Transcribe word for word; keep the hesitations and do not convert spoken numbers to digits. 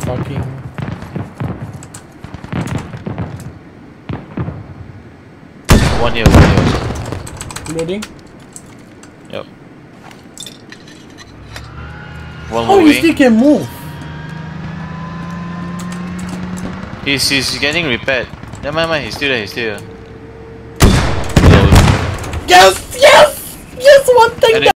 fucking. One here, one here. Reloading. Yep. One Oh, he moving. still can move. He's, he's getting repaired. Never mind, mind, he's still there, he's still there. Yes, yes, yes. One thing. And